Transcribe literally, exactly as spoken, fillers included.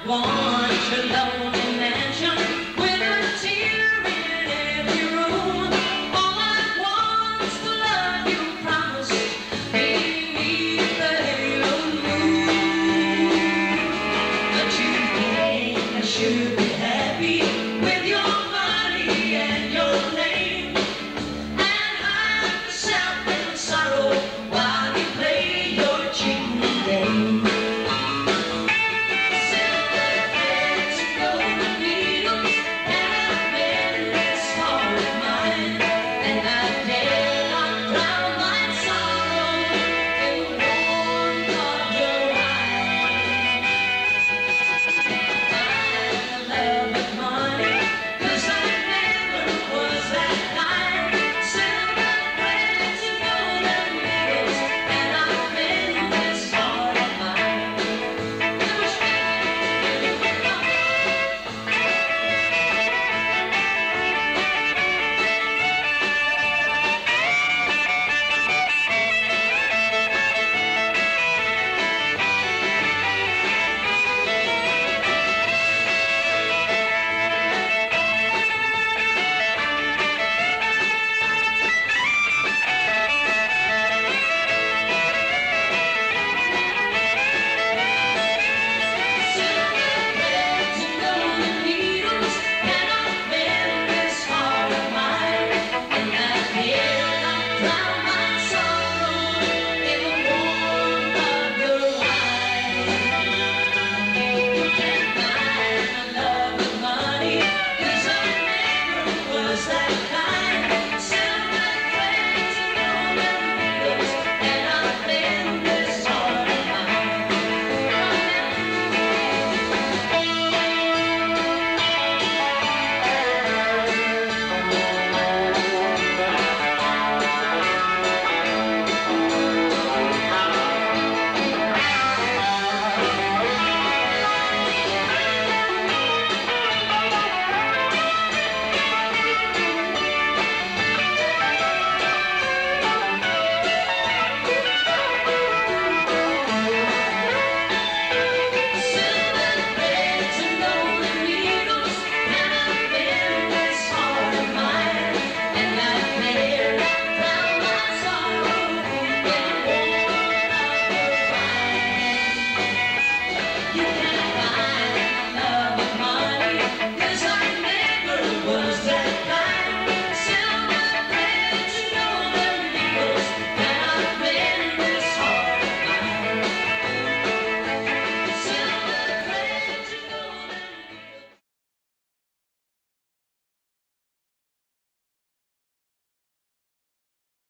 want your lonely mansion with a tear in every room. All I want's the love you promised beneath the halo moon. But you think I should be happy with your money and your name, and hide yourself in sorrow while you play your cheating game. Drown